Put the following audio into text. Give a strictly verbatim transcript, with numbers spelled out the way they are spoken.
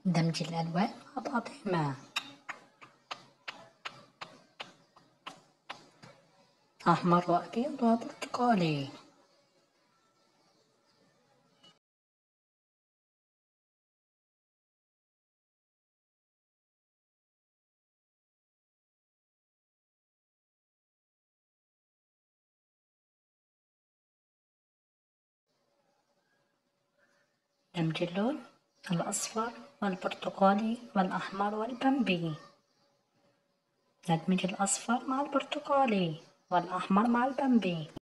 دمج الألوان مع بعضهما. أحمر وأبيض وبرتقالي. دمج اللون الأصفر والبرتقالي والأحمر والبمبي. ندمج الأصفر مع البرتقالي والأحمر مع البمبي.